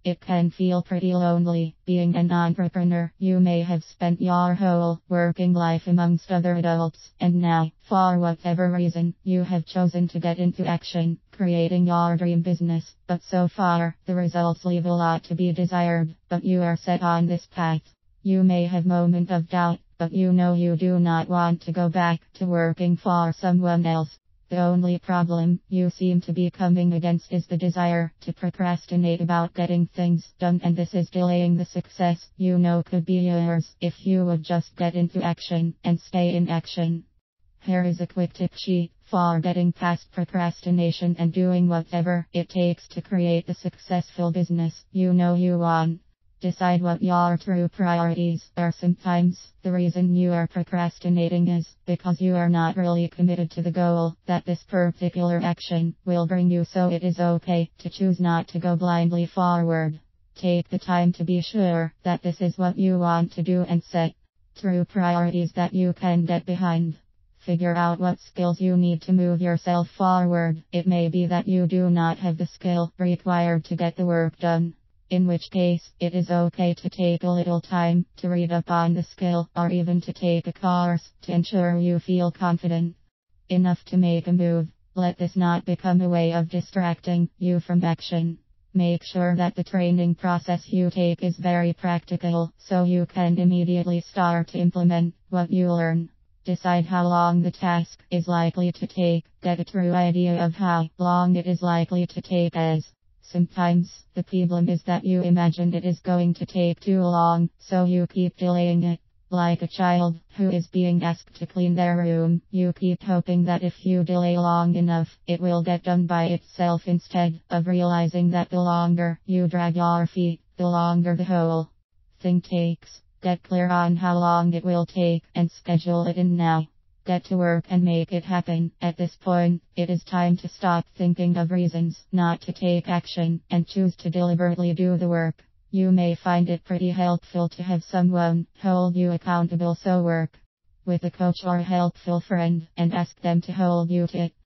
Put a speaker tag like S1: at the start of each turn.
S1: It can feel pretty lonely being an entrepreneur. You may have spent your whole working life amongst other adults, and now, for whatever reason, you have chosen to get into action, creating your dream business. But so far, the results leave a lot to be desired, but you are set on this path. You may have moments of doubt, but you know you do not want to go back to working for someone else. The only problem you seem to be coming against is the desire to procrastinate about getting things done, and this is delaying the success you know could be yours if you would just get into action and stay in action. Here is a quick tip sheet for getting past procrastination and doing whatever it takes to create the successful business you know you want. Decide what your true priorities are. Sometimes the reason you are procrastinating is because you are not really committed to the goal that this particular action will bring you, so it is okay to choose not to go blindly forward. Take the time to be sure that this is what you want to do and set true priorities that you can get behind. Figure out what skills you need to move yourself forward. It may be that you do not have the skill required to get the work done, in which case, it is okay to take a little time to read up on the skill, or even to take a course to ensure you feel confident enough to make a move. Let this not become a way of distracting you from action. Make sure that the training process you take is very practical, so you can immediately start to implement what you learn. Decide how long the task is likely to take. Get a true idea of how long it is likely to take, as sometimes the problem is that you imagined it is going to take too long, so you keep delaying it. Like a child who is being asked to clean their room, you keep hoping that if you delay long enough, it will get done by itself, instead of realizing that the longer you drag your feet, the longer the whole thing takes. Get clear on how long it will take and schedule it in now. Get to work and make it happen. At this point, it is time to stop thinking of reasons not to take action and choose to deliberately do the work. You may find it pretty helpful to have someone hold you accountable, so work with a coach or a helpful friend and ask them to hold you to it.